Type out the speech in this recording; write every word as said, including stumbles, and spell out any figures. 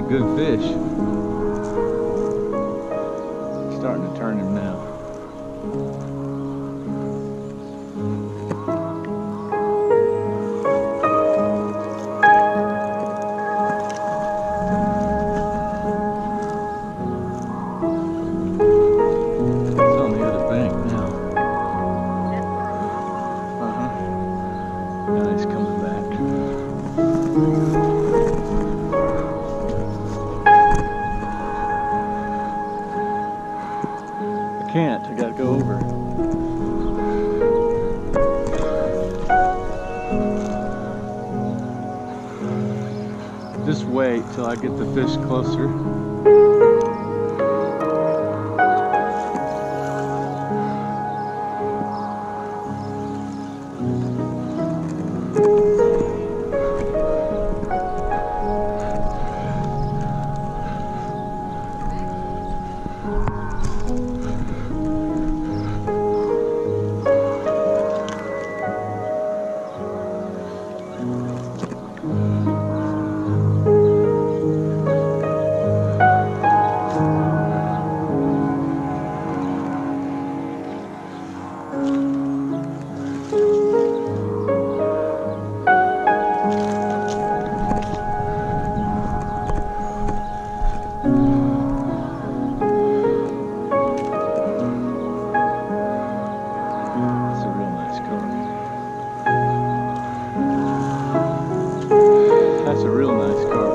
good fish. Starting to turn him now. It's on the other bank now. Uh-huh. Now he's coming back. I can't, I gotta go over. Just wait till I get the fish closer. That's a real nice carp.